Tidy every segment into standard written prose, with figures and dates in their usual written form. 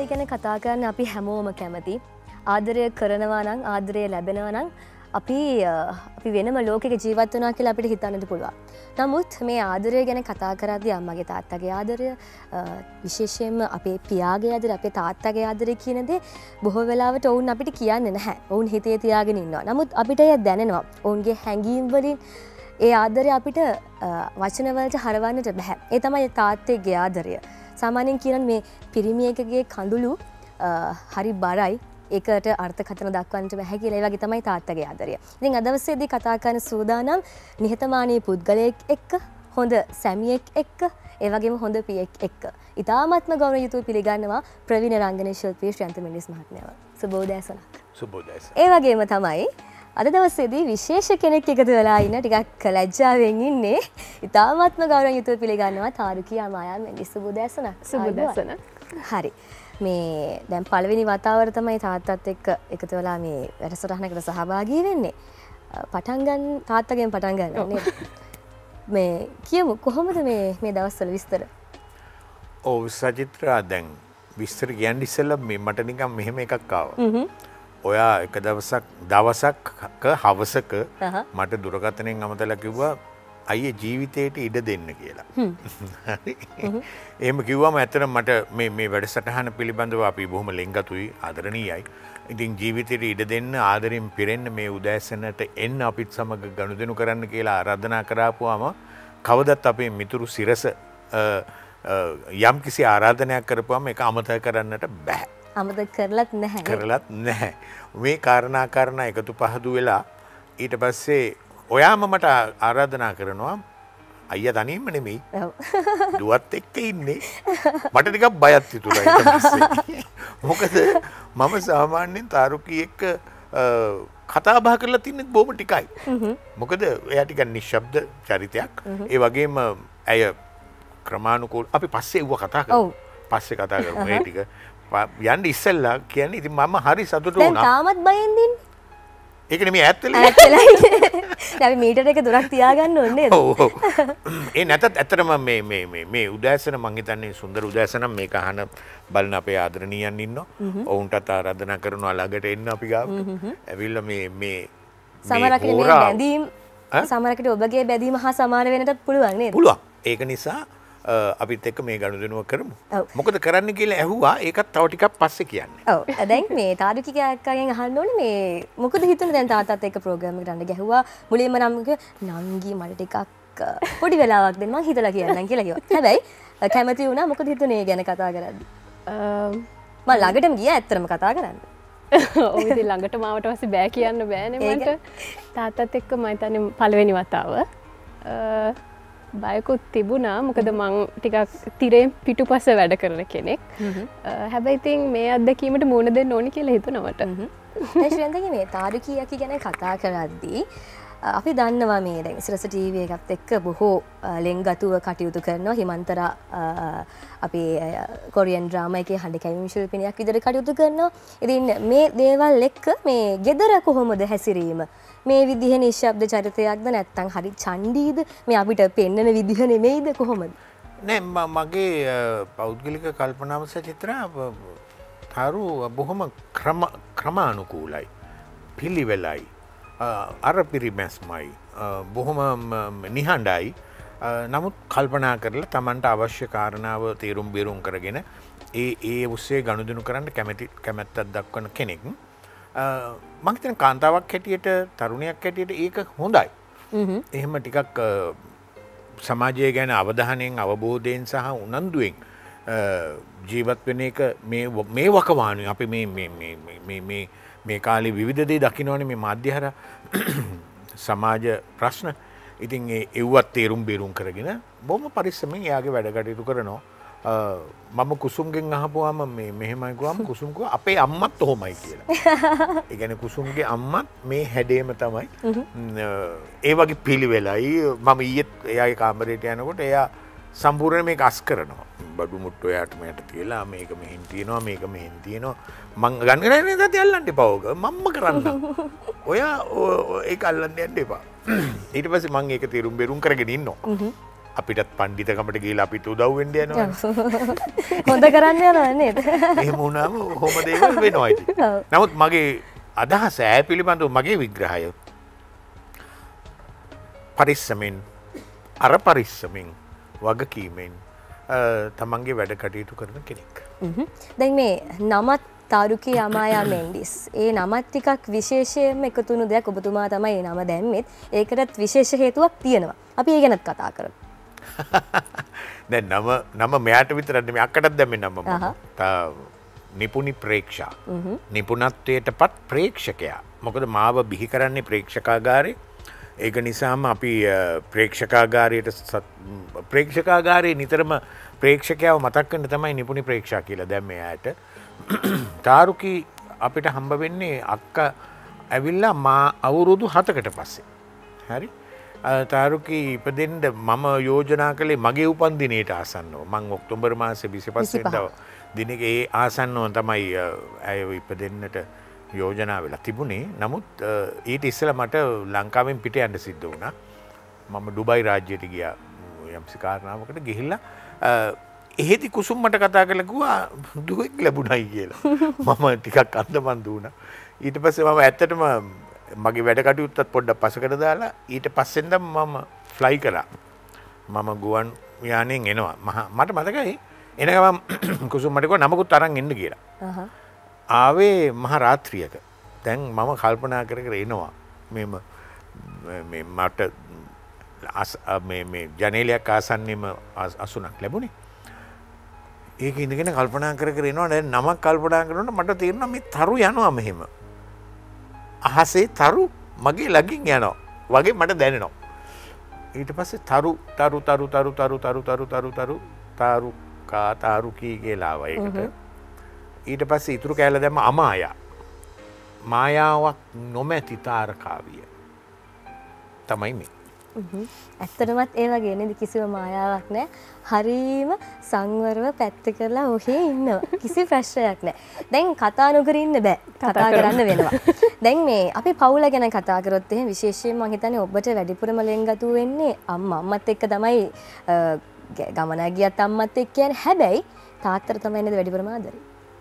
ආදරය ගැන කතා කරන්න අපි හැමෝම කැමති. ආදරය කරනවා නම් ආදරය ලැබෙනවා නම් අපි වෙනම ලෝකයක ජීවත් වෙනවා කියලා අපිට හිතන්නත් පුළුවන්. නමුත් මේ ආදරය ගැන කතා කරද්දී අම්මගේ තාත්තගේ ආදරය විශේෂයෙන්ම අපේ පියාගේ ආදරය අපේ තාත්තගේ ආදරය කියන දේ බොහෝ වෙලාවට ඔවුන් අපිට කියන්නේ නැහැ. ඔවුන් හිතේ තියාගෙන ඉන්නවා. නමුත් අපිට එය දැනෙනවා. ඔවුන්ගේ හැඟීම් වලින් ඒ ආදරය අපිට වචන වලට හරවන්නට බෑ. ඒ තමයි තාත්තගේ ආදරය. සාමාන්‍යයෙන් කියනන් මේ පිරිමියෙකුගේ කඳුළු හරි බරයි. ඒකට අර්ථකථන දක්වන්නට බැහැ කියලා. ඒ වගේ තමයි තාත්තගේ ආදරය. ඉතින් අද දවසේදී කතා කරන සූදානම් නිහතමානී පුද්ගලයෙක් එක්ක, හොඳ සැමියෙක් එක්ක, ඒ වගේම හොඳ පියෙක් එක්ක. ඉතාමත්ම ගෞරවයෙන් යුතුව පිළිගන්නවා ප්‍රවීණ රංගන ශිල්පී ශ්‍රයන්ත මෙන්ඩිස් මහත්මයාව. සුබෝදෑසනක්. සුබෝදෑසන. ඒ වගේම තමයි අද දවසේදී විශේෂ කෙනෙක් එකතු වෙලා ඉන්න ටිකක් ලැජ්ජාවෙන් ඉන්නේ. ඉතාමත්ම ගෞරවයෙන් යුතුව පිළිගන්නවා තාරුකියා මායා මෙන්ඩිස්. සුබෝදෑසනක්. සුබෝදෑසන. හරි. මේ දැන් පළවෙනි වතාවර තමයි තාත්තත් එක්ක එකතු වෙලා මේ වැඩසටහනකට සහභාගී වෙන්නේ. තාත්තගෙන් පටන් ගන්න නේද? මේ කියමු කොහොමද මේ දවස්වල විස්තර? ඔව් සජිත්‍රා දැන් විස්තර කියන්නේ ඉස්සෙල්ලා මට නිකන් මෙහෙම එකක් ආවා. ඔයා එක දවසක හවසක මට දුරකථනයෙන් අමතලා කිව්වා අයියේ ජීවිතේට ඉඩ දෙන්න කියලා. හරි. එහෙම කිව්වම ඇත්තටම මට මේ වැඩසටහන පිළිබඳව අපි බොහොම ලෙන්ගතුයි ආදරණීයයි. ඉතින් ජීවිතේට ඉඩ දෙන්න ආදරෙන් පිරෙන්න මේ උදෑසනට එන්න අපිත් සමග ගනුදෙනු කරන්න කියලා ආරාධනා කරාපුවාම කවදත් අපේ මිතුරු සිරස යම් කිසි ආරාධනයක් කරපුවාම ඒක අමතක කරන්නට බෑ. අමතක කරලත් නැහැ. කරලත් නැහැ. මේ කාරණා එකතු පහදු වෙලා ඊට පස්සේ ඔයාම මට ආරාධනා කරනවා අයියා තනියම නෙමෙයි. ඔව්. දුවත් එක්ක ඉන්නේ. මට ටිකක් බයත් හිතුණා ඊට පස්සේ. මොකද මම සාමාන්‍යයෙන් තාරුකී එක්ක කතා බහ කරලා තින්නේ බොහොම ටිකයි. මොකද එයා ටිකක් නිශ්ශබ්ද චරිතයක්. ඒ වගේම ඇය ක්‍රමානුකූල අපි පස්සේ ඌව කතා කරමු. පස්සේ කතා කරමු මේ ටික. යන්න ඉස්සෙල්ලා කියන්නේ ඉතින් මම හරි සතුටු වුණා. දැන් තාමත් බයෙන් දින්නේ. ඒක නෙමෙයි ඈත් වෙලා. අපි මීටර එක දුරක් තියාගන්න ඕනේ නේද? ඔව් ඔව්. ඒ නැතත් ඇත්තටම මේ උදෑසන මං හිතන්නේ සුන්දර උදෑසන මේක අහන බලන අපේ ආදරණීයන් ඉන්නවා. ඔවුන්ටත් ආරාධනා කරනවා ළඟට එන්න අපි ගාවට. ඇවිල්ලා මේ සමහරකට මේ බැඳීම් සමහරකට ඔබගේ බැඳීම හා සමාන වෙන්නටත් පුළුවන් නේද? පුළුවන්. ඒක නිසා අපිත් එක්ක මේ ගනුදෙනුව කරමු. මොකද කරන්න කියලා ඇහුවා ඒකත් තව ටිකක් පස්සේ කියන්නේ. ඔව්. දැන් මේ තාරුකිකා අක්කගෙන් අහන්න ඕනේ මේ මොකද හිතුනේ දැන් තාත්තත් එක්ක ප්‍රෝග්‍රෑම් එකට යන්න ගැහුවා. මුලින්ම නම් නංගි මට ටිකක් පොඩි වෙලාවක් දෙන්න මං හිතලා කියන්නම් කියලා කිව්වා. හැබැයි කැමති වුණා මොකද හිතුනේ ඒ ගැන කතා කරද්දි? මම ළඟටම ගියා ඇත්තටම කතා කරන්න. ඔව් ඉතින් ළඟටම ආවට පස්සේ බෑ කියන්න බෑනේ මට. තාත්තත් එක්ක මම හිතන්නේ පළවෙනි වතාව. බයකුත් තිබුණා මොකද මං ටිකක් තිරෙන් පිටුපස වැඩ කරන කෙනෙක්. හැබැයි ඉතින් මේ අත්දැකීමට මුහුණ දෙන්න ඕනි කියලා හිතුණා මට. ශ්‍රේන්තගේ මේ තාරුකී අකි ගැන කතා කරද්දී අපි දන්නවා මේ දැන් සිරස ටීවී එකත් එක්ක බොහෝ ලෙන්ගතුව කටයුතු කරනවා. හිමන්තරා අපේ කොරියන් ඩ්‍රාමා එකේ හඬ කැවීම් ශිල්පිනියක් විදිහට කටයුතු කරනවා. ඉතින් මේ දේවල් එක්ක මේ ගෙදර කොහොමද හැසිරීම? මේ විදිහේ නිශ්ශබ්ද චරිතයක්ද නැත්නම් හරි චණ්ඩීද? මේ අපිට පෙන්නන විදිහ නෙමෙයිද කොහොමද? නෑ මගේ පෞද්ගලික කල්පනාව සචිත්‍රා තාරු බොහොම ක්‍රමානුකූලයි. පිළිවෙලයි. අර පිරිමැස්මයි. බොහොම නිහඬයි. නමුත් කල්පනා කරලා Tamanට අවශ්‍ය කාරණාව තීරුම් බීරුම් කරගෙන ඒ උස්සේ ගනුදෙනු කරන්න කැමැත්තක් දක්වන කෙනෙක්. මම හිතන කාන්තාවක් හැටියට තරුණියක් හැටියට ඒක හොඳයි. එහෙම ටිකක් සමාජය ගැන අවධානයෙන් අවබෝධයෙන් සහ උනන්දුවෙන් ජීවත් වෙන එක මේ වකවානුවේ අපි මේ කාලේ විවිධ දේ දකින්නවනේ මේ මාධ්‍ය හරහා සමාජ ප්‍රශ්න. ඉතින් ඒවත් තේරුම් බේරුම් කරගෙන බොහොම පරිස්සමෙන් එයාගේ වැඩ කටයුතු කරනවා. මම කුසුම්ගෙන් අහපුවාම මෙහෙමයි කිව්වම කුසුම් කිව්වා අපේ අම්මත් ඔහොමයි කියලා. ඒ කියන්නේ කුසුම්ගේ අම්මත් මේ හැඩේම තමයි. ඒ වගේ පිළිවෙලයි මම ඊයේ එයාගේ කාමරේට යනකොට එයා සම්පූර්ණ මේක අස් කරනවා. බඩු මුට්ටු එයාට මෙහෙට තියලා මේක මෙහෙන් තියනවා මේක මෙහෙන් තියනවා. මං ගන්නේ නැහැ නේද යල්ලන්න එපා ඕක. මම්ම කරන්න. ඔයා ඒක අල්ලන්න යන්න එපා. ඊට පස්සේ මං ඒක තීරුම් බේරුම් කරගෙන ඉන්නවා. අපිටත් පණ්ඩිතකමට ගිහිල්ලා අපිට උදව් වෙන්න යනවා. හොඳ කරන්න යනවා නේද? එහෙම වුණාම කොහොම දේවල් වෙනවා ඉතින්. නමුත් මගේ අදහස ඈ පිළිබඳව මගේ විග්‍රහය පරිස්සමෙන් අර පරිස්සමෙන් වගකීමෙන් තමන්ගේ වැඩ කටයුතු කරන කෙනෙක්. දැන් මේ නමත් තාරුකී අමායා මෙන්ඩිස් ඒ නමත් ටිකක් විශේෂයෙන්ම එකතු වුණු දෙයක් ඔබතුමා තමයි ඒ නම දැම්මෙත් ඒකටත් විශේෂ හේතුවක් තියෙනවා. අපි ඒ ගැනත් කතා කරමු. දැන් නම මෙයාට විතරක් නෙමෙයි අක්කටත් දැම්මේ නම මම. නිපුණි ප්‍රේක්ෂා. නිපුණත්වයටපත් ප්‍රේක්ෂකයා. මොකද මාව බිහි කරන්නේ ප්‍රේක්ෂකාගාරේ. ඒක නිසාම අපි ප්‍රේක්ෂකාගාරයේ නිතරම ප්‍රේක්ෂකයාව මතක් කරන්න තමයි නිපුණි ප්‍රේක්ෂා කියලා දැම්මේ ආයට. තාරුකී අපිට හම්බ වෙන්නේ අක්කා ඇවිල්ලා මා අවුරුදු 7කට පස්සේ. හරි? තාරුකී ඉපදෙන්න මම යෝජනා කළේ මගේ උපන්දිනේට ආසන්නව. මං ඔක්තෝබර් මාසේ 25 වෙනිදා දිනක ඒ ආසන්නව තමයි ඇය ඉපදෙන්නට යෝජනා වෙලා තිබුණේ. නමුත් ඊට ඉස්සෙල්ලා මට ලංකාවෙන් පිට යන්න සිද්ධ වුණා. මම ඩුබයි රාජ්‍යයට ගියා යම්සි කාරණාවකට ගිහිල්ලා එහෙදි කුසුම් මට කතා කරලා කිව්වා දුවෙක් ලැබුණයි කියලා. මම ටිකක් අන්දමන්ද වුණා. ඊට පස්සේ මම ඇත්තටම මගේ වැඩ කටයුත්තත් පොඩ්ඩක් පසකට දාලා ඊට පස්සෙන්ද මම ෆ්ලයි කරා. මම ගුවන් යානෙන් එනවා. මට මතකයි එන ගමන් කුසුම් මට කිව්වා නමකුත් අරන් එන්න කියලා. ආවේ මහ රාත්‍රියක. දැන් මම කල්පනා කර කර එනවා. මේ මට මේ ජනේලයක් ආසන්නෙම අසුනක් ලැබුණේ. ඒක ඉඳගෙන කල්පනා කර කර එනවා. දැන් නමක් කල්පනා කරනකොට මට තේරෙනවා මේ තරු යනවා මෙහෙම. අහසේ තරු මගේ ළඟින් යනවා වගේ මට දැනෙනවා. ඊට පස්සේ තාරුකී කියලා ආවා ඒකට. ඊට පස්සේ ඉතුරු කෑල්ල දැම්ම අමායා. මායාවක් නොමැති තාරකාවිය තමයි මේ. ඇත්තටමත් ඒ වගේ නේද කිසිම මායාවක් නැහැ. හරීම සංවරව පැත්ත කරලා ඔහේ ඉන්නවා. කිසි ප්‍රශ්නයක් නැහැ. දැන් කතා නොකර ඉන්න බෑ. කතා කරන්න වෙනවා. දැන් මේ අපි පවුල ගැන කතා කරොත් එහෙනම් විශේෂයෙන් මම හිතන්නේ ඔබට වැඩිපුරම ලෙන්ගතු වෙන්නේ අම්මත් එක්ක තමයි ගමන ගියත් අම්මත් එක්ක කියන්නේ. හැබැයි තාත්තට තමයි නේද වැඩිපුරම ආදරේ.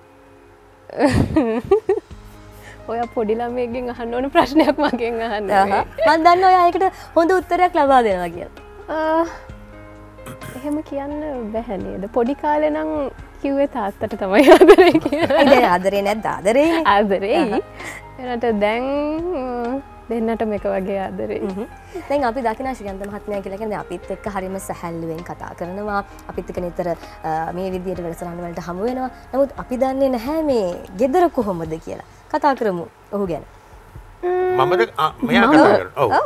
ඔය පොඩි ළමයෙක්ගෙන් අහන්න ඕන ප්‍රශ්නයක් මගෙන් අහන්න. මම දන්නවා ඔයා ඒකට හොඳ උත්තරයක් ලබා දෙනවා කියලා. එහෙම කියන්න බැහැ නේද? පොඩි කාලේ නම් කිව්වේ තාත්තට තමයි ආදරේ කියලා. දැන් ආදරේ නැද්ද? ආදරේනේ. ආදරේ. එනට දැන් දෙන්නටම එක වගේ ආදරේ. දැන් අපි දකිනා ශ්‍රියන්ත මහත්මයා කියලා කියන්නේ අපිත් එක්ක හරිම සැහැල්ලුවෙන් කතා කරනවා. අපිත් එක්ක නිතර මේ විදියට වැඩසටහන් වලට හමු වෙනවා. නමුත් අපි දන්නේ නැහැ මේ ගෙදර කොහොමද කියලා. කතා කරමු ඔහු ගැන. මමද මෙයා කතා කරනවා. ඔව්.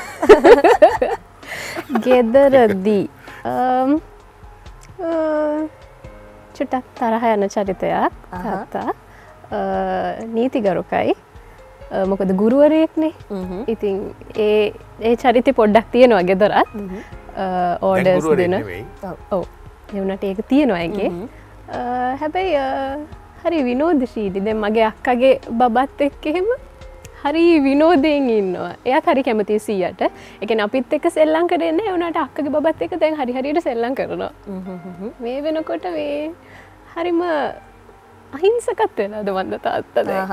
ගෙදරදී චුට්ටක් තරහ යන චරිතයක් තාත්තා. නීතිගරුකයි. මොකද ගුරුවරයෙක්නේ. ඉතින් ඒ චරිතය පොඩ්ඩක් තියෙනවා ගෙදරත්. ඕඩර්ස් දෙන. ඔව්. ඒ වුණාට ඒක තියෙනවා ඒකේ. හැබැයි හරි විනෝදශීලී. දැන් මගේ අක්කගේ බබත් එක්ක එහෙම හරි විනෝදයෙන් ඉන්නවා. එයාත් හරි කැමතියි සීයට. ඒ කියන්නේ අපිත් එක්ක සෙල්ලම් කරන්නේ නැහැ. ඒ වුණාට අක්කගේ බබත් එක්ක දැන් හරියට සෙල්ලම් කරනවා. මේ වෙනකොට මේ හරිම අහිංසකත් වෙලාද මන්ද තාත්තා දැන්.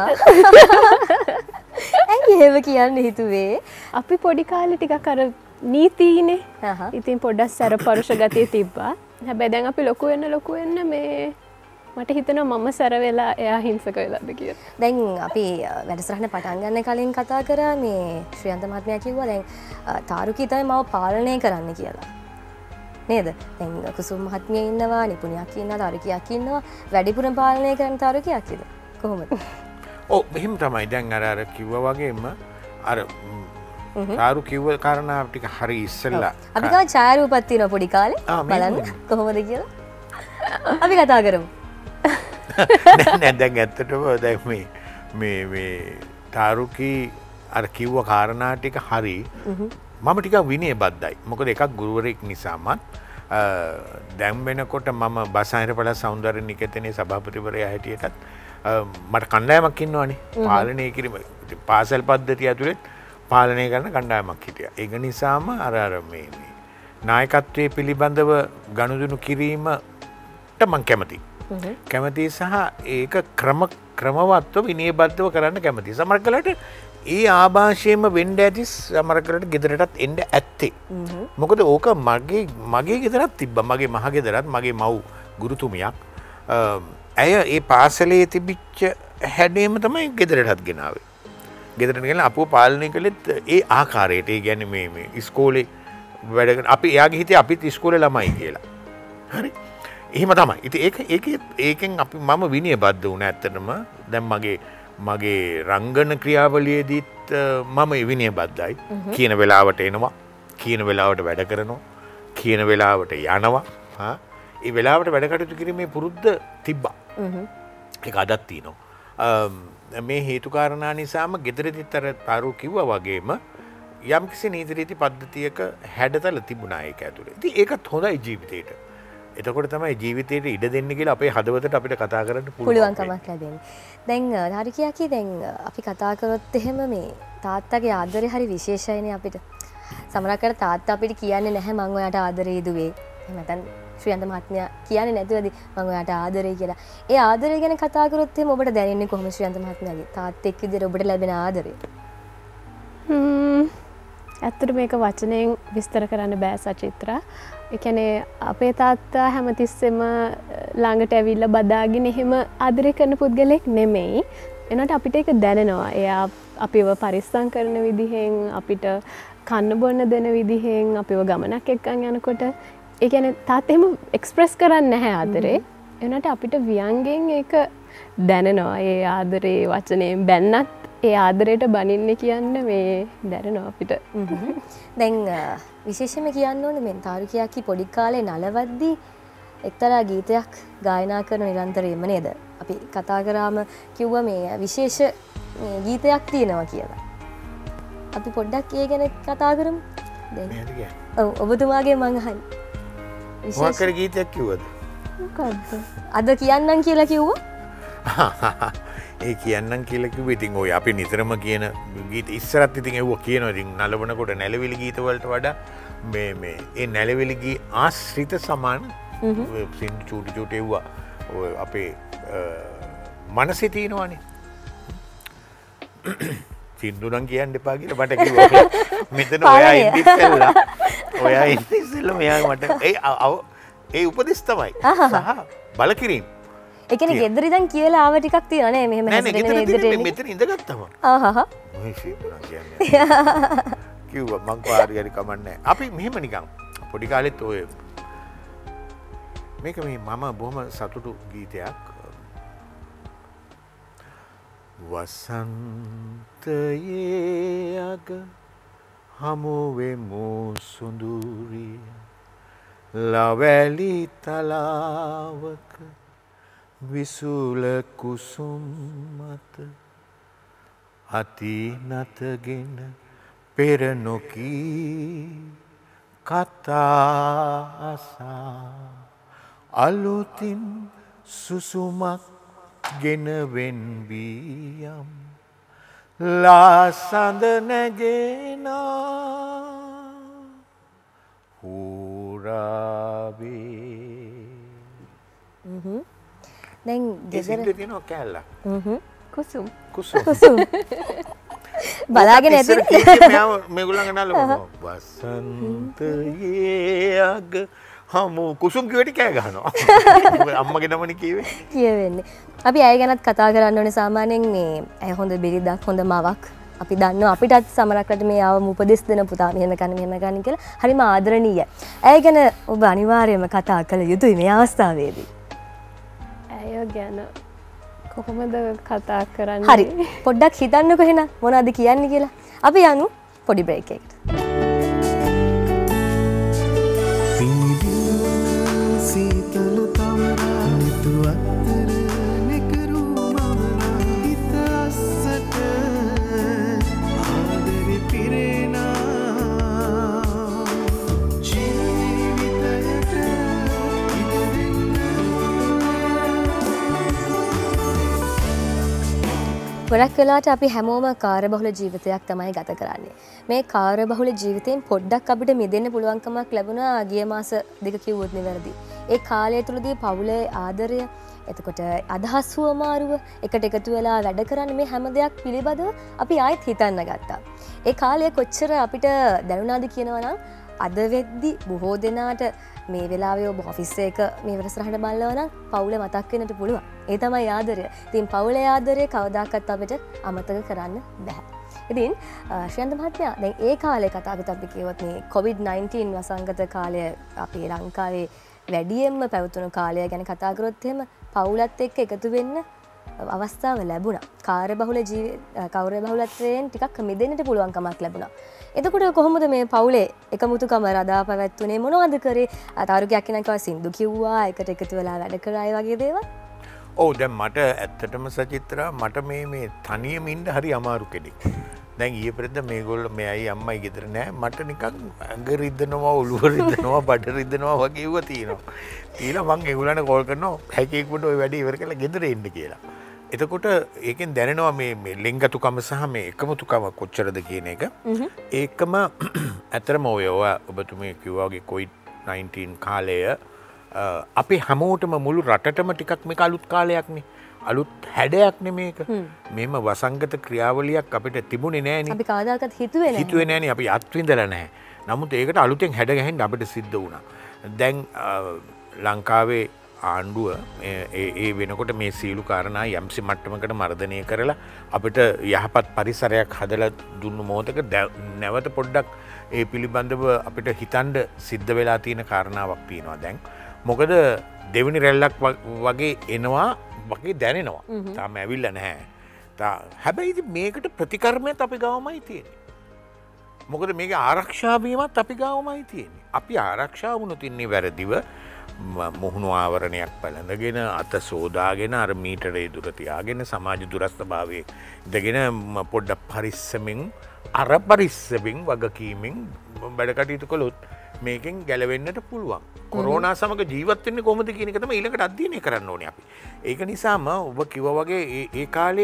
ඇයි එහෙම කියන්න හිතුවේ? අපි පොඩි කාලේ ටිකක් අර නීතියිනේ. ඉතින් පොඩ්ඩක් සැර පරුෂ ගතිය තිබ්බා. හැබැයි දැන් අපි ලොකු වෙන්න මේ මට හිතෙනවා මම සැර වෙලා එයා හිංසක වෙලාද කියලා. දැන් අපි වැඩසටහන පටන් ගන්න කලින් කතා කරා මේ ශ්‍රියන්ත මහත්මයා කිව්වා දැන් තාරුකී තමයි මාව පාලනය කරන්න කියලා. නේද? දැන් කුසුම් මහත්මිය ඉන්නවා, නිපුණියක් ඉන්නවා, තාරුකියක් ඉන්නවා. වැඩිපුරම පාලනය කරන තාරුකියක් ඉද? කොහොමද? ඔව් මෙහෙම තමයි. දැන් අර කිව්වා වගේම අර තාරු කිව්ව කාරණා ටික හරි ඉස්සෙල්ලා. අපි ගාව ඡායාරූපත් තියෙනවා පොඩි කාලේ. බලන්න කොහොමද කියලා. අපි කතා කරමු. නෑ දැන් ඇත්තටම දැන් මේ තාරුකී අර කිව්ව කාරණා ටික හරි. මම ටිකක් විනය බද්ධයි. මොකද එකක් ගුරුවරයෙක් නිසාමත් දැන් වෙනකොට මම බසහිර පළාත් සෞන්දර්ය නිකේතනයේ සභාපතිවරයා හැටියටත් මට කණ්ඩායමක් ඉන්නවනේ. පාලනය කිරීම පාසල් පද්ධතිය ඇතුළේ පාලනය කරන කණ්ඩායමක් හිටියා. ඒක නිසාම අර මේ නායකත්වයේ පිළිබඳව ගනුදෙනු කිරීමට මං කැමතියි. කැමතියි සහ ඒක ක්‍රමවත්ව විනයබද්ධව කරන්න කැමතියි. සමහර කලට ඒ ආభాෂයෙන්ම වෙන්න ඇති සමහර කලට ගෙදරටත් එන්න ඇත්තේ. මොකද ඕක මගේ ගෙදරත් තිබ්බා. මගේ මහ ගෙදරත් මගේ මව් ගුරුතුමියක්. ඇය ඒ පාසලේ තිබිච්ච හැඩේම තමයි ගෙදරටත් ගෙනාවේ. ගෙදරට ගෙනලා අපුව පාලනය කළෙත් ඒ ආකාරයට. ඒ කියන්නේ මේ ඉස්කෝලේ වැඩ කරන අපි එයාගේ හිතේ අපිත් ඉස්කෝලේ ළමයි කියලා. හරි. එහෙම තමයි. ඉතින් ඒකෙන් අපි මම විනයබද්ධ වුණා ඇත්තටම. දැන් මගේ රංගන ක්‍රියාවලියේදීත් මම විනයබද්ධයි. කියන වෙලාවට එනවා. කියන වෙලාවට වැඩ කරනවා. කියන වෙලාවට යනවා. ඒ වෙලාවට වැඩ කටයුතු කිරීමේ පුරුද්ද තිබ්බා. ඒක අදත් තියෙනවා. මේ හේතු කාරණා නිසාම ගෙදරදිත් අර පාරු කිව්වා වගේම යම්කිසි නීති රීති පද්ධතියක හැඩතල තිබුණා ඒක ඇතුලේ. ඉතින් ඒකත් හොඳයි ජීවිතේට. එතකොට තමයි ජීවිතේට ඉඩ දෙන්න කියලා අපේ හදවතට අපිට කතා කරන්න පුළුවන්කමක් ලැබෙන්නේ. දැන් ධාරිකයාකි දැන් අපි කතා කරොත් එහෙම මේ තාත්තගේ ආදරේ හරි විශේෂයිනේ අපිට. සමහරකට තාත්තා අපිට කියන්නේ නැහැ මම ඔයාට ආදරේ දුවේ. එහෙම නැත්නම් ශ්‍රියන්ත මහත්මයා කියන්නේ නැතුවද මම ඔයාට ආදරේ කියලා. ඒ ආදරේ ගැන කතා කරොත් එහෙම ඔබට දැනෙන්නේ කොහොමද ශ්‍රියන්ත මහත්මයාගේ තාත්තෙක් විදිහට ඔබට ලැබෙන ආදරේ? ඇත්තට මේක වචනයෙන් විස්තර කරන්න බෑ සචිත්‍රා. ඒ කියන්නේ අපේ තාත්තා හැමතිස්සෙම ළඟට ඇවිල්ලා බදාගෙන එහෙම ආදරය කරන පුද්ගලෙක් නෙමෙයි. එනකොට අපිට ඒක දැනෙනවා. එයා අපිව පරිස්සම් කරන විදිහෙන්, අපිට කන්න බොන්න දෙන විදිහෙන්, අපිව ගමනක් එක්කන් යනකොට ඒ කියන්නේ තාත්තා එහෙම එක්ස්ප්‍රෙස් කරන්නේ නැහැ ආදරේ. එනකොට අපිට ව්‍යංගයෙන් ඒක දැනෙනවා. ඒ ආදරේ වචනයෙන් බැන්නත් ඒ ආදරයට බනින්නේ කියන්න මේ දැනෙනවා අපිට. දැන් විශේෂයෙන්ම කියන්න ඕනේ මෙන් තාරුකියාකි පොඩි කාලේ නලවද්දී එක්තරා ගීතයක් ගායනා කරන නිරන්තරයෙන්ම නේද? අපි කතා කරාම කිව්වා මේ විශේෂ ගීතයක් තියෙනවා කියලා. අපි පොඩ්ඩක් ඒ ගැන කතා කරමු. දැන් ඔව් ඔබතුමාගේ මං අහන්නේ. මොකක් කර ගීතයක් කිව්වද? මොකද්ද? අද කියන්නම් කියලා කිව්වා. ඒ කියන්නම් කියලා කිව්වේ ඉතින් ඔය අපි නිතරම කියන ගීත ඉස්සරත් ඉතින් ඒව කියනවා. ඉතින් නලවනකොට නැලවිලි ගීත වලට වඩා මේ ඒ නැලවිලි ගී ආශ්‍රිත සමාන සින්දු චූටි චූටි ඒවා ඔය අපේ මනසේ තියෙනවානේ. සින්දු නම් කියන්න එපා කියලා මට කිව්වා. මෙතන ඔයා ඉන්නේ ඉස්සෙල්ලා. ඔයා ඉන්නේ ඉස්සෙල්ලා මෙයා මට ඒ උපදෙස් තමයි. සහ බලකිරීම. ඒ කියන්නේ ගෙදර ඉඳන් කියලා ආව ටිකක් තියෙනවා නේ මෙහෙම හැසිරෙන ඉදිරියට එන්නේ. මෙතන ඉඳගත්තම. මොයි සින්දු නම් කියන්නේ. කිව්වා මං කාර්ය හරි කමන්නේ. අපි මෙහෙම නිකන් පොඩි කාලෙත් ඔය මේක මේ මම බොහොම සතුටු ගීතයක්. වසන්තයේ අග හමුවෙමු සුඳුරිය ලවැලි තලාවක විසුල කුසුම් මත අති නතගෙන පෙර නොකී කතා අසා අලුතින් සුසුමක් ගෙනවෙන් වියම් ලාසඳ නැගෙනා හුරාවේ. දැන් ගෙදර තියෙනවා කෑල්ලක්. කුසුම්. බලාගෙන ඇති මේගොල්ලන් නලවනවා. වසන්තයේ අග හමු කුසුම් කිව්වට කෑ ගහනවා. අම්මගේ නමනේ කියවේ. කියවෙන්නේ. අපි ඇය ගැනත් කතා කරන්න ඕනේ. සාමාන්‍යයෙන් මේ ඇය හොඳ බිරිඳක්, හොඳ මවක්. අපි දන්නවා අපිටත් සමහරකට මේ ආවම උපදෙස් දෙන පුතා මෙහෙම කන්න කියලා හරිම ආදරණීයයි. ඇය ගැන ඔබ අනිවාර්යයෙන්ම කතා කළ යුතුයි මේ අවස්ථාවේදී. ඇය ගැන කොහොමද කතා කරන්නේ? හරි. පොඩ්ඩක් හිතන්නකෝ එහෙනම් මොනවද කියන්නේ කියලා. අපි යමු පොඩි බ්‍රේක් එකකට. ගොඩක් වෙලාට අපි හැමෝම කාර්යබහුල ජීවිතයක් තමයි ගත කරන්නේ. මේ කාර්යබහුල ජීවිතයෙන් පොඩ්ඩක් අපිට මිදෙන්න පුළුවන්කමක් ලැබුණා ගිය මාස දෙක කිව්වොත් නිවැරදි. ඒ කාලය තුලදී පවුලේ ආදරය, එතකොට අදහස් හුවමාරුව, එකට එකතු වෙලා වැඩ කරන්න මේ හැම දෙයක් පිළිබඳව අපි ආයෙත් හිතන්න ගත්තා. ඒ කාලය කොච්චර අපිට දැනුණාද කියනවා නම් අද වෙද්දි බොහෝ දෙනාට මේ වෙලාවේ ඔබ ඔෆිස් එක මේ වරසරහට බලනවා නම් පවුල මතක් වෙන්නට පුළුවන්. ඒ තමයි ආදරය. ඉතින් පවුලේ ආදරය කවදාකවත් අපිට අමතක කරන්න බෑ. ඉතින් ශ්‍රේන්ත මහත්මයා දැන් ඒ කාලේ කතා කරත් අපි කියවොත් මේ COVID-19 වසංගත කාලය අපේ ලංකාවේ වැඩියෙන්ම පැවතුණු කාලය ගැන කතා කරොත් එහෙම පවුලත් එක්ක එකතු වෙන්න අවස්ථාව ලැබුණා. කාර්යබහුලත්වයෙන් ටිකක් මිදෙන්නට පුළුවන්කමක් ලැබුණා. එතකොට කොහොමද මේ පවුලේ එකමුතුකම රඳා පැවැත්වුනේ? මොනවද කරේ? තාරුකයක් කියනකව සින්දු කිව්වා, එකට එකතු වෙලා වැඩ කරා වගේ දේවල්. ඔව් දැන් මට ඇත්තටම සචිත්‍රා මට මේ තනියම ඉන්න හරි අමාරු කෙනෙක්. දැන් ඊයේ පෙරේද මේගොල්ලෝ මේ අය අම්මයි ගෙදර නෑ මට නිකන් ඇඟ රිදෙනවා ඔළුව රිදෙනවා බඩ රිදෙනවා වගේ ඒවා තියෙනවා. ඊළඟ මං ඒගොල්ලන්ට කෝල් කරනවා හැකියෙකුට ওই වැඩේ ඉවර කරලා ගෙදර එන්න කියලා. එතකොට ඒකෙන් දැනෙනවා මේ ලිංගතුකම සහ මේ එකමුතුකම කොච්චරද කියන එක. ඒකම ඇත්තටම ඔය ඔබතුමී කිව්වා වගේ COVID-19 කාලය අපි හැමෝටම මුළු රටටම ටිකක් මේක අලුත් කාලයක්නේ. අලුත් හැඩයක් නෙමේක. මේම වසංගත ක්‍රියාවලියක් අපිට තිබුණේ නෑනේ. අපි කවදාකවත් හිතුවේ නෑනේ. අපි අත්විඳලා නැහැ. නමුත් ඒකට අලුතෙන් හැඩ ගැහෙන්න අපිට සිද්ධ වුණා. දැන් ලංකාවේ ආණ්ඩුව ඒ වෙනකොට මේ සීලු කාරණා යම්සි මට්ටමකට මර්ධනය කරලා අපිට යහපත් පරිසරයක් හදලා දුන්නු මොහොතක නැවත පොඩ්ඩක් ඒ පිළිබඳව අපිට හිතන්න සිද්ධ වෙලා තියෙන කාරණාවක් තියෙනවා දැන්. මොකද දෙවෙනි රැල්ලක් වගේ එනවා වගේ දැනෙනවා. තාම ඇවිල්ලා නැහැ. හැබැයි මේකට ප්‍රතිකර්මයක් අපි ගාවමයි තියෙන්නේ. මොකද මේක ආරක්ෂා වීමත් අපි ගාවමයි තියෙන්නේ. අපි ආරක්ෂා වුණොත් ඉන්නේ වැරදිව මුහුණු ආවරණයක් පැළඳගෙන අත සෝදාගෙන අර මීටරේ දුර තියාගෙන සමාජ දුරස්ථභාවයේ ඉඳගෙන පොඩ්ඩක් පරිස්සමින් අර පරිස්සමින් වගකීමෙන් වැඩ කටයුතු කළොත් මේකෙන් ගැලවෙන්නට පුළුවන්. කොරෝනා සමග ජීවත් වෙන්නේ කොහොමද කියන එක තමයි ඊළඟට අධ්‍යයනය කරන්න ඕනේ අපි. ඒක නිසාම ඔබ කිව්වා වගේ ඒ කාලේ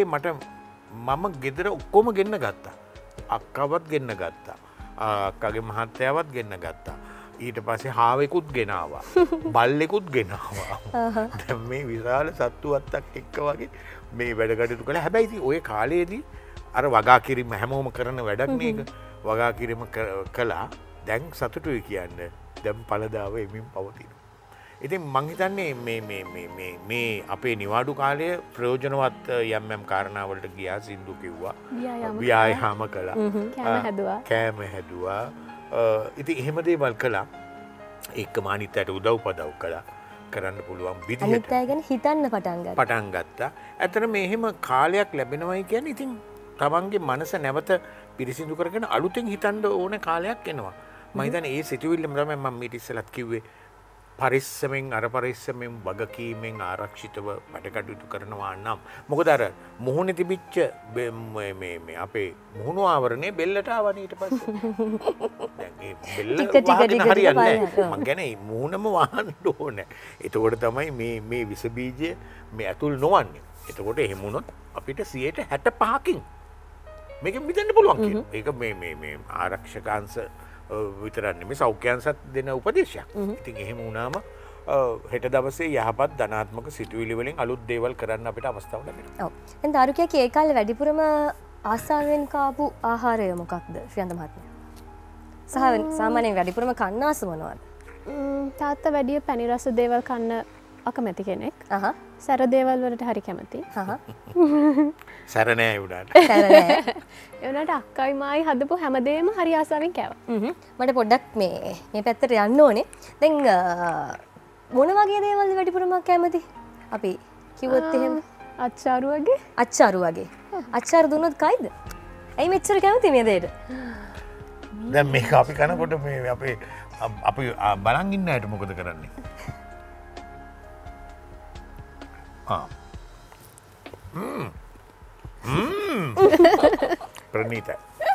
මම ගෙදර ඔක්කොම ගෙන්න ගත්තා. අක්කවත් ගෙන්න ගත්තා. අක්කගේ මහත්තයාවත් ගෙන්න ගත්තා. ඊට පස්සේ හාවෙකුත් ගෙනාවා. බල්ලෙකුත් ගෙනාවා. දැන් මේ විශාල සත්තු අත්තක් එක්ක වගේ මේ වැඩ කටයුතු කළා. හැබැයි ඉතින් ওই කාලේදී අර වගා කිරීම හැමෝම කරන වැඩක් මේක. වගා කිරීම කළා. දැන් සතුටුයි කියන්නේ. දැන් පළදාව එමින් පවතිනවා. ඉතින් මං හිතන්නේ මේ අපේ නිවාඩු කාලය ප්‍රයෝජනවත් යම් කාරණාවලට ගියා. සින්දු කිව්වා. ව්‍යායාම කළා. කෑම හැදුවා. ඉතින් එහෙම දේවල් කළා. ඒකම අනිත් අයට උදව් කළා. කරන්න පුළුවන් විදිහට. අනිත් අය ගැන හිතන්න පටන් ගත්තා. ඇත්තට මේ එහෙම කාලයක් ලැබෙනවයි කියන්නේ ඉතින් තමන්ගේ මනස නැවත පිරිසිදු කරගෙන අලුතෙන් හිතන්න ඕන කාලයක් එනවා. මම හිතන්නේ ඒ සිතුවිල්ලම තමයි මම ඊට ඉස්සෙල්ලත් කිව්වේ. පරිස්සමෙන් පරිස්සමෙන් වගකීමෙන් ආරක්ෂිතව වැඩ කටයුතු කරනවා නම් මොකද අර මුහුණේ තිබිච්ච මේ අපේ මුහුණු ආවරණය බෙල්ලට ආවනේ ඊට පස්සේ දැන් ඒ බෙල්ල වහගෙන හරියන්නේ නැහැ. මං කියන්නේ මුහුණම වහන්න ඕනේ. එතකොට තමයි මේ විස බීජය මේ ඇතුල් නොවන්නේ. එතකොට එහෙම වුණොත් අපිට 65%කින් මේකෙන් මිදෙන්න පුළුවන් කියනවා. ඒක මේ ආරක්ෂකාංශ විතරක් නෙමෙයි සෞඛ්‍යාංශත් දෙන උපදේශයක්. ඉතින් එහෙම වුණාම හෙට දවසේ යහපත් ධනාත්මක සිතුවිලි වලින් අලුත් දේවල් කරන්න අපිට අවස්ථාව ලැබෙනවා. ඔව්. දැන් දාරුකියා ඒ කාලේ වැඩිපුරම ආසාවෙන් කාපු ආහාරය මොකක්ද ශ්‍රියන්ත මහත්මයා? සාමාන්‍යයෙන් වැඩිපුරම කන්න ආස මොනවද? තාත්තා වැඩිය පැණි රස දේවල් කන්න අකමැති කෙනෙක්. සැර දේවල් වලට හරි කැමති. සැර නෑ උඩට. සැර නෑ. ඒ වුණාට අක්කයි මායි හදපු හැමදේම හරි ආසාවෙන් කෑවා. මට පොඩ්ඩක් මේ පැත්තට යන්න ඕනේ. දැන් මොන වගේ දේවල්ද වැඩිපුරම කැමති? අපි කිව්වොත් එහෙම අච්චාරු වගේ. අච්චාරු වගේ. අච්චාරු දුන්නොත් කයිද? ඇයි මෙච්චර කැමති මේ දෙයට? දැන් මේක අපි කනකොට මේ අපි බලන් ඉන්න ඇයට මොකද කරන්නේ? ප්‍රණීත.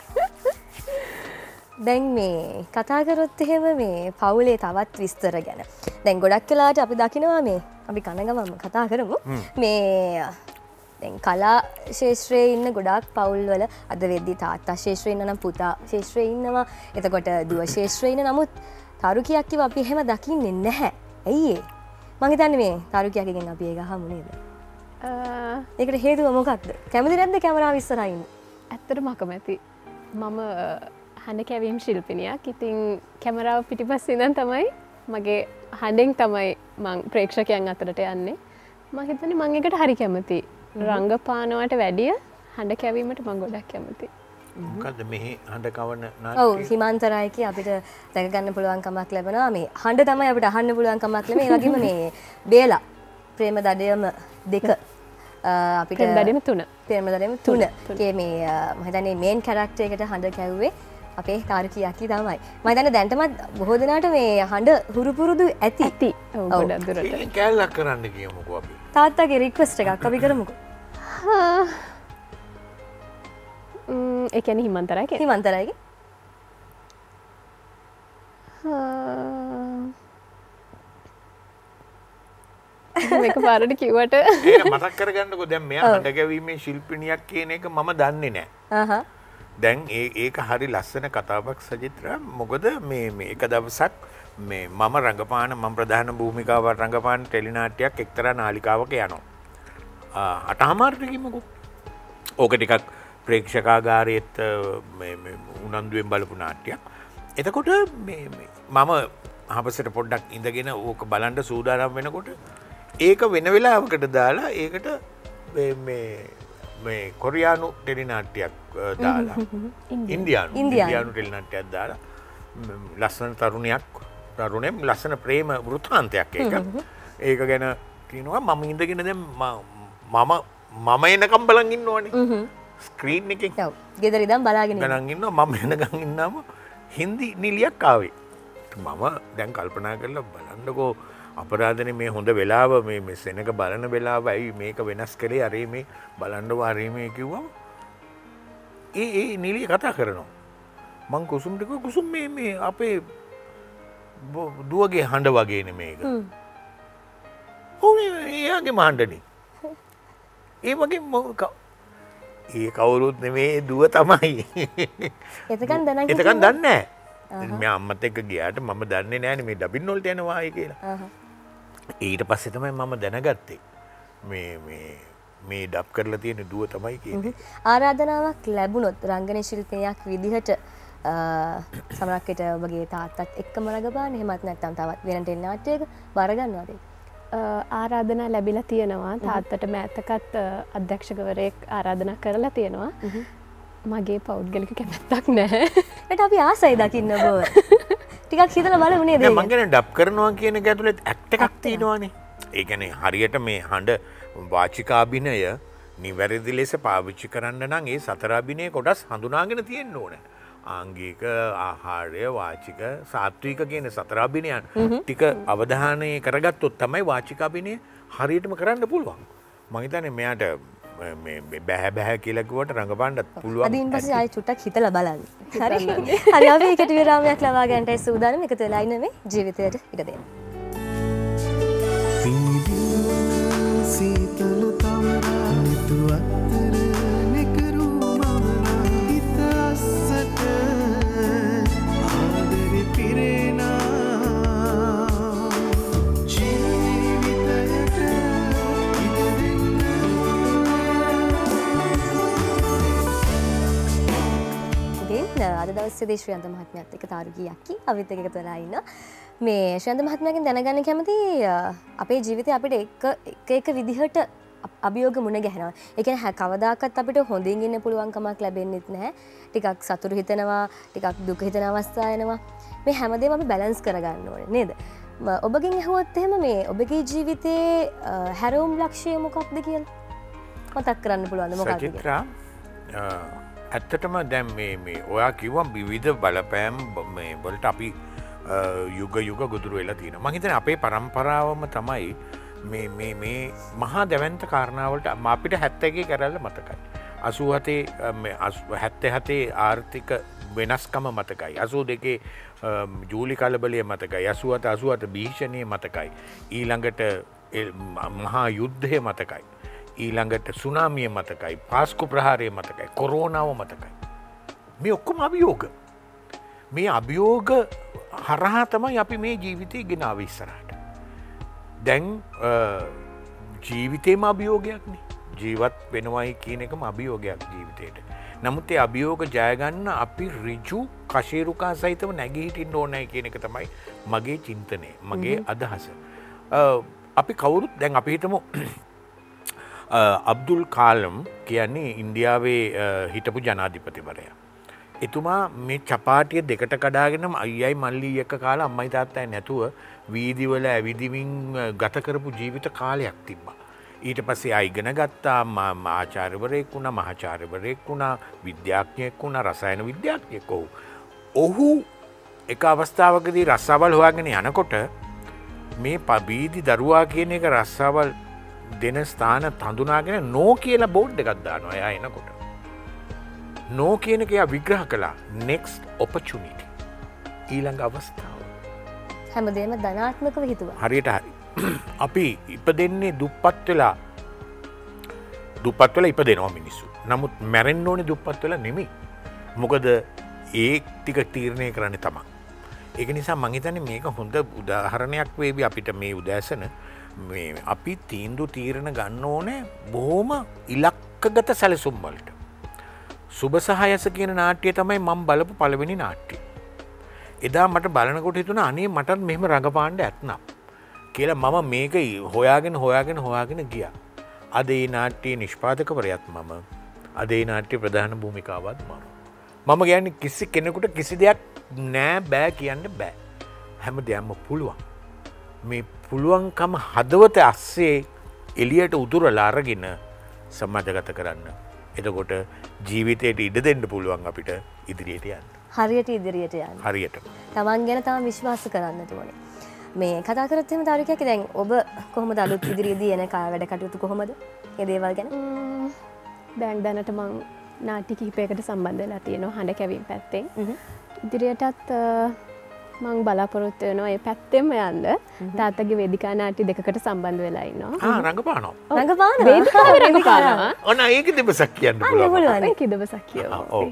දැන් මේ කතා කරොත් එහෙම මේ පවුලේ තවත් විස්තර ගැන. දැන් ගොඩක් වෙලාවට අපි දකිනවා මේ අපි කන ගමන්ම කතා කරමු. මේ දැන් කලා ශේෂ්ත්‍රයේ ඉන්න ගොඩාක් පවුල්වල අද වෙද්දි තාත්තා ශේෂ්ත්‍රයේ ඉන්න නම් පුතා ශේෂ්ත්‍රයේ ඉන්නවා. එතකොට දුව ශේෂ්ත්‍රයේ ඉන්න නමුත් තරුකියක් කිව්ව අපි එහෙම දකින්නේ නැහැ. ඇයි ඒ? මං හිතන්නේ මේ තරුකියකගෙන් අපි ඒක අහමු නේද? ඒකට හේතුව මොකක්ද? කැමති නැද්ද කැමරාව ඉස්සරහා ඉන්න? ඇත්තටම අකමැති. මම හඬ කැවීම් ශිල්පිනියක්. ඉතින් කැමරාව පිටිපස්සේ ඉඳන් තමයි මගේ හඬෙන් තමයි මං ප්‍රේක්ෂකයන් අතරට යන්නේ. මම හිතන්නේ මං ඒකට හරි කැමතියි. රංගපානවට වැඩිය හඬ කැවීමට මං ගොඩක් කැමතියි. මොකද්ද මෙහි හඬ කවන ඔව් හිමාන්තරායකේ අපිට දැක ගන්න පුළුවන් කමක් ලැබෙනවා. මේ හඬ තමයි අපිට අහන්න පුළුවන් කමක් ලැබෙන්නේ. ඒ වගේම මේ බේලා ප්‍රේම දඩයම 2 අපිට ප්‍රේම දඩයම 3 ප්‍රේම දඩයම 3 කේ මේ මම හිතන්නේ මේන් කැරක්ටර් එකට හඬ කැවුවේ අපේ තාරුකියකි තමයි. මම හිතන්නේ දැන්ටමත් බොහෝ දෙනාට මේ හඬ හුරු පුරුදු ඇති. ඔව් ගොඩක් දුරට. ඒක කැලලක් කරන්න කියමුකෝ අපි. තාත්තගේ රික්වෙස්ට් එකක් අපි කරමුකෝ. ඒ කියන්නේ හිමන්තරායකේ. හිමන්තරායකේ. මේක පාරට කිව්වට ඒක මතක් කරගන්නකෝ දැන් මෙයා හඬ ගැවීමේ ශිල්පිනියක් කියන එක මම දන්නේ නැහැ. දැන් ඒක හරි ලස්සන කතාවක් සජිත්‍රා. මොකද මේ එක දවසක් මේ මම රංගපාන මම ප්‍රධාන භූමිකාවක් රංගපාන ටෙලිනාට්‍යයක් එක්තරා නාලිකාවක යනවා. 8:00 කිමුකෝ. ඕක ටිකක් ප්‍රේක්ෂකාගාරයේත් මේ උනන්දුවෙන් බලපු නාට්‍යයක්. එතකොට මේ මම හවසට පොඩ්ඩක් ඉඳගෙන ඕක බලන්න සූදානම් වෙනකොට ඒක වෙන වෙලාවකට දාලා ඒකට මේ කොරියානු ටෙලිනාට්‍යයක් දාලා ඉන්දියානු ටෙලිනාට්‍යයක් දාලා ලස්සන තරුණෙක් ලස්සන ප්‍රේම වෘත්තාන්තයක් ඒක ගැන කියනවා. මම ඉඳගෙන දැන් මම එනකම් බලන් ඉන්න ඕනේ ස්ක්‍රීන් එකෙන්. ඔව් ගෙදර ඉඳන් බලාගෙන ඉන්නවා. මම එනකම් ඉන්නාම හින්දි නිලියක් ආවේ. මම දැන් කල්පනා කරලා බලන්නකෝ අපරාධනේ මේ හොඳ වෙලාව මේ සෙනක බලන වෙලාව ඇයි මේක වෙනස් කළේ අරේ මේ බලන්න වාරේ මේ කිව්වම ඒ නිලිය කතා කරනවා. මං කුසුම්ට කිව්වා කුසුම් මේ අපේ දුවගේ හඬ වගේනේ මේක. ඔව් එයාගේ හඬනේ. ඒ වගේ ඒ කවුරුත් නෙමේ දුව තමයි. එතකන් දන්නේ නැහැ. මේ අම්මත් එක්ක ගියාට මම දන්නේ නැහැනේ මේ ඩබින් වලට යනවා කියලා. ඊට පස්සේ තමයි මම දැනගත්තේ මේ ඩබ් කරලා තියෙන දුව තමයි කියන්නේ. ආරාධනාවක් ලැබුණොත් රංගන ශිල්පිනියක් විදිහට සමහරක් විට ඔබගේ තාත්තත් එක්කම රඟපාන එහෙමත් නැත්නම් තවත් වෙන ටෙලිනාට්‍යයක බාර ගන්නවද? ආරාධනා ලැබිලා තියෙනවා. තාත්තට මෑතකත් අධ්‍යක්ෂකවරයෙක් ආරාධනා කරලා තියෙනවා. මගේ පෞද්ගලික කැමැත්තක් නැහැ. ඒකට අපි ආසයි දකින්න බව. ටිකක් හිතලා බලමු නේද? මම කියන්නේ ඩබ් කරනවා කියන එක ඇතුළේ ඇක්ට් එකක් තියෙනවානේ. ඒ කියන්නේ හරියට මේ හඬ වාචිකාභිනය නිවැරදි ලෙස පාවිච්චි කරන්න නම් ඒ සතර අභිනය කොටස් හඳුනාගෙන තියෙන්න ඕනේ. ආංගික, ආහාරය, වාචික, සාත්වික කියන සතර අභිනයන් ටික අවධානය කරගත්තොත් තමයි වාචිකාභිනය හරියටම කරන්න පුළුවන්. මම හිතන්නේ මෙයාට මේ බෑ කියලා කිව්වට රඟපාන්නත් පුළුවන්. අදින් පස්සේ ආයෙ චුට්ටක් හිතලා බලන්න. හරි. හරි අපි කෙටි විරාමයක් ලබා ගන්නටයි සූදානම්. එකතු වෙලා ඉන්න මේ ජීවිතයට ඉඩ දෙන්න. සීතල තවරා නිතුවත්තර නෙකරු මවනා හිතස්සට ආදරේ පිරේනා අද දවසේ ශ්‍රියන්ත මහත්මයාත් එක්ක තාරුකියක්කි අපිත් එක්ක එකතු වෙලා ඉන්න. මේ ශ්‍රියන්ත මහත්මයාගෙන් දැනගන්න කැමති අපේ ජීවිතේ අපිට එක විදිහට අභියෝග මුණ ගැහෙනවා. ඒ කියන්නේ කවදාකවත් අපිට හොඳින් ඉන්න පුළුවන් කමක් ලැබෙන්නේ නැහැ. ටිකක් සතුටු හිතෙනවා, ටිකක් දුක හිතෙන අවස්ථා එනවා. මේ හැමදේම අපි බැලන්ස් කරගන්න ඕනේ නේද? ඔබගෙන් අහුවොත් එහෙම මේ ඔබගේ ජීවිතේ හැරවුම් ලක්ෂ්‍යය මොකක්ද කියලා මතක් කරන්න පුළුවන්ද මොකක්ද කියලා? ඇත්තටම දැන් මේ ඔයා කිව්වා විවිධ බලපෑම් මේ වලට අපි යුග ගොදුරු වෙලා තියෙනවා. මම හිතන්නේ අපේ પરම්පරාවම තමයි මේ මහා දැවැන්ත කාරණාවලට අපිට 71 කරල්ල මතකයි. 87 මේ 77 ආර්ථික වෙනස්කම මතකයි. 82 ජූලි කලබලය මතකයි. 88 භීෂණිය මතකයි. ඊළඟට මහා යුද්ධය මතකයි. ඊළඟට සුනාමිය මතකයි, පාස්කු ප්‍රහාරය මතකයි, කොරෝනාව මතකයි. මේ ඔක්කොම අභියෝග. මේ අභියෝග හරහා තමයි අපි මේ ජීවිතය ගෙනාව ඉස්සරහට. දැන් ජීවිතේම අභියෝගයක්නේ. ජීවත් වෙනවයි කියන එකම අභියෝගයක් ජීවිතේට. නමුත් ඒ අභියෝග ජය ගන්න අපි ඍජු කශේරුකා සහිතව නැගී හිටින්න ඕනේ කියන එක තමයි මගේ චින්තනය, මගේ අදහස. අපි කවුරුත් දැන් අපි හිතමු අබ්දුල් කාලම් කියන්නේ ඉන්දියාවේ හිටපු ජනාධිපතිවරයා. එතුමා මේ චපාටිය දෙකට කඩාගෙන අයියයි මල්ලි එක කාලා අම්මයි තාත්තයි නැතුව වීදිවල ඇවිදිමින් ගත කරපු ජීවිත කාලයක් තිබ්බා. ඊට පස්සේ ආයිගෙන ගත්තා, ආචාර්යවරයෙක් වුණා, මහාචාර්යවරයෙක් වුණා, විද්‍යාඥයෙක් වුණා, රසායන විද්‍යාඥයෙක් වුණා. ඔහු එක අවස්ථාවකදී රස්සාවල් හොයාගෙන යනකොට මේ පබීදි දරුවා කියන එක රස්සාවල් දෙන ස්ථාන හඳුනාගෙන නෝ කියලා බෝඩ් එකක් දානවා එයා එනකොට. නෝ කියන එක එයා විග්‍රහ කළා next opportunity. ඊළඟ අවස්ථාව. හැමදේම ධනාත්මකව හිතුවා. හරියට හරි. අපි ඉපදෙන්නේ දුප්පත් වෙලා ඉපදෙනවා මිනිස්සු. නමුත් මැරෙන්න ඕනේ දුප්පත් වෙලා නෙමෙයි. මොකද ඒ ටික තීරණය කරන්නේ තමයි. ඒක නිසා මං හිතන්නේ මේක හොඳ උදාහරණයක් වේවි අපිට මේ උදෑසන මේ අපි තීරණ ගන්න ඕනේ බොහොම ඉලක්කගත සැලසුම් වලට. සුබ සහයස කියන නාට්‍යය තමයි මම බලපු පළවෙනි නාට්‍යය. එදා මට බලනකොට හිතුණා අනේ මටත් මෙහෙම රඟපාන්න ඇත්නම් කියලා මම මේක හොයාගෙන ගියා. අද ඒ නාට්‍යයේ නිෂ්පාදකවරයාත් මම. අද ඒ නාට්‍ය ප්‍රධාන භූමිකාවත් මම. මම කියන්නේ කිසි කෙනෙකුට කිසි දෙයක් නෑ බෑ කියන්න බෑ. හැම දෙයක්ම පුළුවන්. මේ පුළුවන්කම හදවත අස්සේ එළියට උදුරලා අරගෙන සමාජගත කරන්න. එතකොට ජීවිතයට ඉඩ දෙන්න පුළුවන් අපිට ඉදිරියට යන්න. හරියට ඉදිරියට යන්න. හරියටම. තමන් ගැන තම විශ්වාස කරන්නට ඕනේ. මේ කතා කරත් එහෙම තවරිකයක් දැන් ඔබ කොහොමද අලුත් ඉදිරියේදී එන වැඩ කටයුතු කොහොමද? මේ දේවල් ගැන? දැන් දැනට මං නාට්‍ය කිහිපයකට සම්බන්ධ වෙලා තියෙනවා හඬ කැවීම පැත්තෙන්. ඉදිරියටත් මං බලාපොරොත්තු වෙනවා ඒ පැත්තෙම යන්න. තාත්තගේ වේදිකා නාට්‍ය දෙකකට සම්බන්ධ වෙලා ඉන්නවා. රඟපානවා. රඟපානවා. වේදිකාවේ රඟපානවා. ඔන්න ඒක දෙබසක් කියන්න පුළුවන්. ඒක දවසක් කියනවා. ඔව්.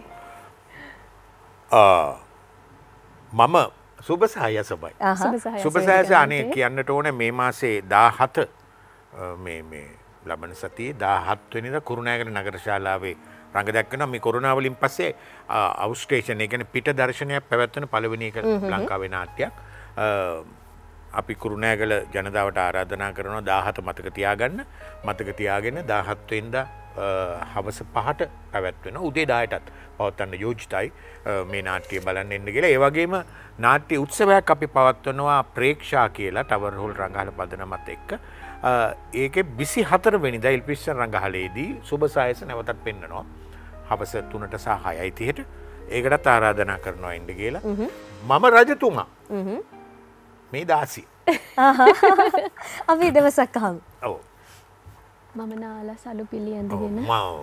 මම සුබසහයසබයි. සුබසහයස අනේ කියන්නට ඕනේ මේ මාසේ 17 මේ ලබන සතියේ 17 වෙනිදා කුරුණෑගල නගර ශාලාවේ රඟ දැක්වෙනවා. මේ කොරෝනා වලින් පස්සේ අවුස්ටේෂන් ඒ කියන්නේ පිට දර්ශනයක් පැවැත්වෙන පළවෙනි එක ලංකාවේ නාට්‍යයක්. අපි කුරුණෑගල ජනතාවට ආරාධනා කරනවා 17 මතක තියාගන්න. මතක තියාගෙන 17 වෙනිදා හවස 5ට පැවැත්වෙනවා. උදේ 10ටත් පවත්වන්න යෝජිතයි මේ නාට්‍ය බලන්න එන්න කියලා. ඒ වගේම නාට්‍ය උත්සවයක් අපි පවත්වනවා ප්‍රේක්ෂා කියලා ටවර් හෝල් රංගහල පදනමත් එක්ක. ඒකේ 24 වෙනිදා ඉල්පිස්සන් රංගහලේදී සුබසායස නැවතත් පෙන්නනවා. හවස 3ට සහ 6:30ට. ඒකටත් ආරාධනා කරනවා එන්න කියලා. මම රජතුමා. මේ 16. අපි දවසක් අහමු. ඔව්. මම නාලා සලු පිළි ඇඳගෙන.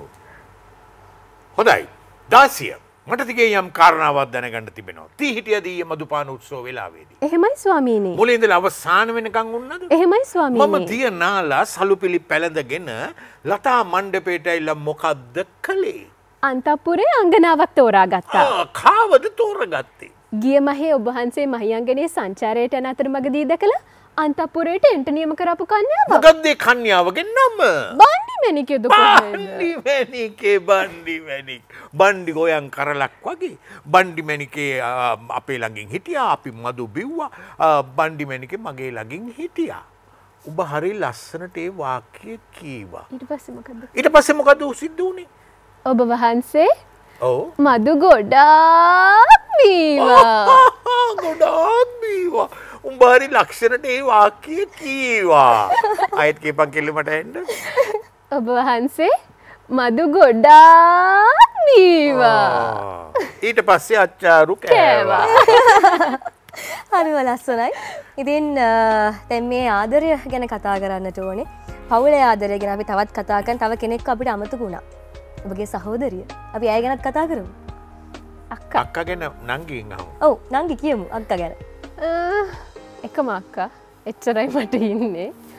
හොඳයි. 16. මට තිගේ යම් කාරණාවක් දැනගන්න තිබෙනවා. තී හිටියදී මදුපාන උත්සව වෙලාවේදී. එහෙමයි ස්වාමීනි. මුලින් ඉඳලා අවසාන වෙනකන් වුණාද? එහෙමයි ස්වාමීනි. මම තිය නාලා සලුපිලි පැලඳගෙන ලතා මණ්ඩපයට ඇවිල්ලා මොකද්ද කළේ? අන්තපුරේ අංගනාවක් තෝරාගත්තා. කාවද තෝරගත්තේ? ගිය මහේ ඔබ වහන්සේ මහියංගනේ සංචාරයට යන අතරමඟදී දැකලා අන්තපුරයට එන්ට නියම කරපු කන්‍යාව. මොකද්ද ඒ කන්‍යාවගේ නම? බණ්ඩිමැණිකේද කොහෙද? බණ්ඩිමැණික්. බණ්ඩි ගෝයන් කරලක් වගේ. බණ්ඩිමැණිකේ අපේ ළඟින් හිටියා. අපි මදු බිව්වා. බණ්ඩිමැණිකේ මගේ ළඟින් හිටියා. ඔබ හරි ලස්සනට ඒ වාක්‍ය කීවා. ඊට පස්සේ මොකද? ඊට පස්සේ මොකද සිද්ධ වුනේ? ඔබ වහන්සේ ඔව් මදු ගොඩාක් බීවා. ගොඩාක් බීවා. උඹ හරි ලක්ෂණට ඒ වාක්‍ය කීවා. ආයෙත් කියපන් කෙල්ලමට එන්න. ඔබ වහන්සේ මදු ගොඩාක් බීවා. ඊට පස්සේ අච්චාරු කෑවා. හරිම ලස්සනයි. ඉතින් දැන් මේ ආදරය ගැන කතා කරන්නට ඕනේ. පවුලේ ආදරය ගැන අපි තවත් කතා කරන තව කෙනෙක් අපිට අමතක වුණා. ඔබගේ සහෝදරිය. අපි ඇය ගැනත් කතා කරමු. අක්කා ගැන නංගින් අහමු. ඔව් නංගි කියමු අක්කා ගැන. එකම අක්කා එච්චරයි මට ඉන්නේ.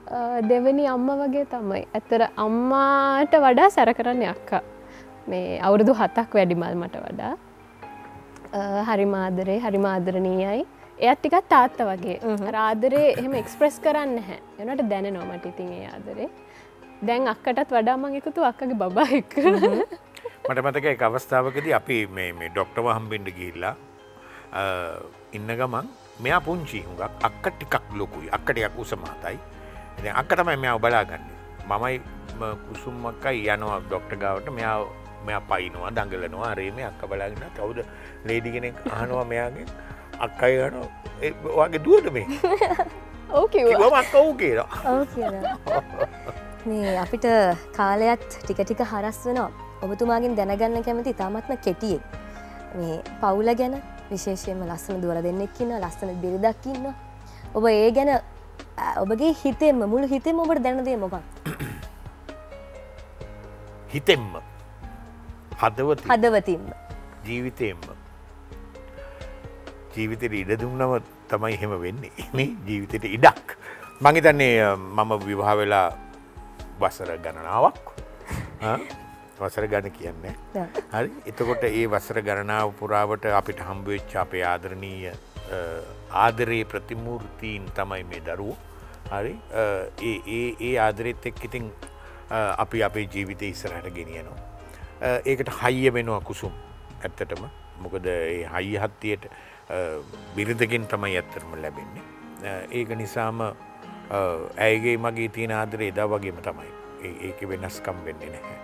දෙවනි අම්ම වගේ තමයි. ඇත්තට අම්මාට වඩා සැර කරන්නේ අක්කා. මේ අවුරුදු 7ක් වැඩිමල් මට වඩා. හරිම ආදරේ, හරිම ආදරණීයයි. එයාත් ටිකක් තාත්තා වගේ. අර ආදරේ එහෙම එක්ස්ප්‍රෙස් කරන්නේ නැහැ. ඒනට දැනෙනවා මට ඉතින් ඒ ආදරේ. දැන් අක්කටත් වඩා මම එකතු අක්කගේ බබා එක්ක. මට මතකයි එක අවස්ථාවකදී අපි මේ ඩොක්ටර්ව හම්බෙන්න ගිහිල්ලා ඉන්න ගමන් මෙයා පුංචි හුඟක් අක්ක ටිකක් ලොකුයි. අක්ක ටිකක් උස මහතයි. ඉතින් අක්ක තමයි මෙයාව බලාගන්නේ. මමයි කුසුම් අක්කයි යනවා ඩොක්ටර් ගාවට. මෙයා පයින්නවා දඟලනවා. අර මේ අක්ක බලාගෙන කවුද ලේඩි කෙනෙක් අහනවා මෙයාගෙන් අක්කයි යනවා ඒ ඔයාගේ දුවද මේ? ඔව් කිව්වා. කිව්වම අක්කා ඔව් කියලා. ඔව් කියලා. මේ අපිට කාලයත් ටික ටික හරස් වෙනවා. ඔබතුමාගෙන් දැනගන්න කැමති ඉතාමත්ම කෙටියෙන් මේ පවුල ගැන විශේෂයෙන්ම ලස්සන දුවලා දෙන්නෙක් ඉන්නවා, ලස්සන බිරිඳක් ඉන්නවා. ඔබ ඒ ගැන ඔබගේ හිතෙන්ම මුළු හිතෙන්ම ඔබට දැනන දේ මොකක්ද? හිතෙන්ම හදවතින්ම ජීවිතයෙන්ම ජීවිතේට ඉඩ දුන්නම තමයි එහෙම වෙන්නේ නේ. ජීවිතේට ඉඩක් මං හිතන්නේ මම විවාහ වෙලා වසර ගණනාවක් වසර ගණන කියන්නේ හරි. එතකොට ඒ වසර ගණනාව පුරාවට අපිට හම්බ වෙච්ච අපේ ආදරණීය ආදරේ ප්‍රතිමූර්තීන් තමයි මේ දරුවෝ. හරි. ඒ ආදරෙත් එක්ක ඉතින් අපි අපේ ජීවිතේ ඉස්සරහට ගෙනියනවා. ඒකට හයිය වෙනවා කුසුම් ඇත්තටම. මොකද ඒ හයිය හත්තියට බිරිඳකින් තමයි ඇත්තටම ලැබෙන්නේ. ඒක නිසාම ඇයගේ මගේ තියෙන ආදරේ එදා වගේම තමයි. ඒක වෙනස්කම් වෙන්නේ නැහැ.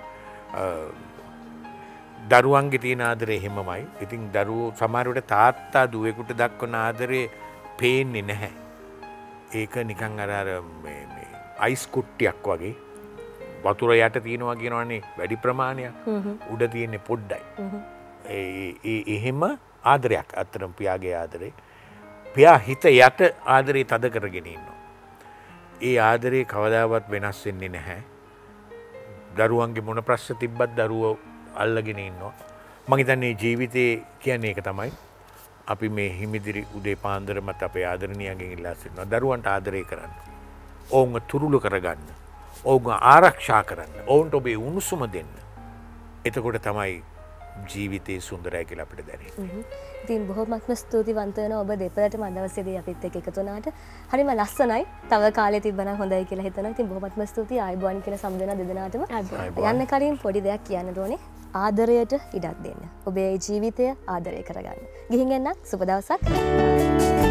දරුවන්ගේ තියෙන ආදරේ එහෙමමයි. ඉතින් දරුවෝ සමහරවිට තාත්තා දුවෙකුට දක්වන ආදරේ පේන්නේ නැහැ. ඒක නිකන් අර මේ අයිස් කුට්ටියක් වගේ වතුර යට තියෙනවා කියනවනේ වැඩි ප්‍රමාණයක්. උඩ තියෙන්නේ පොඩ්ඩයි. එහෙම ආදරයක් අත්‍තරම් පියාගේ ආදරේ. පියා හිත යට ආදරේ තද කරගෙන ඉන්නවා. ඒ ආදරේ කවදාවත් වෙනස් වෙන්නේ නැහැ. දරුවන්ගේ මොන ප්‍රශ්න තිබ්බත් දරුවෝ අල්ලගෙන ඉන්නවා. මම හිතන්නේ ජීවිතේ කියන්නේ ඒක තමයි. අපි මේ හිමිදිරි උදේ පාන්දරමත් අපේ ආදරණීයගෙන් ඉල්ලා සිටිනවා. දරුවන්ට ආදරේ කරන්න. ඔවුන්ව තුරුළු කරගන්න. ඔවුන්ව ආරක්ෂා කරන්න. ඔවුන්ට ඔබේ උණුසුම දෙන්න. එතකොට තමයි ජීවිතේ සුන්දරයි කියලා අපිට දැනෙන්නේ. ඉතින් බොහොමත්ම ස්තුතිවන්ත වෙනවා ඔබ දෙපළටම අද දවසේදී අපිත් එක්ක එකතු වුණාට. හරිම ලස්සනයි. තව කාලේ තිබ්බනම් හොඳයි කියලා හිතනවා. ඉතින් බොහොමත්ම ස්තුතියි ආයුබෝවන් කියන සම්දෙනා දෙදෙනාටම. යන්න කලින් පොඩි දෙයක් කියන්න ඕනේ. ආදරයට ඉඩක් දෙන්න. ඔබේ ජීවිතය ආදරය කරගන්න. ගිහින් එන්න සුබ දවසක්.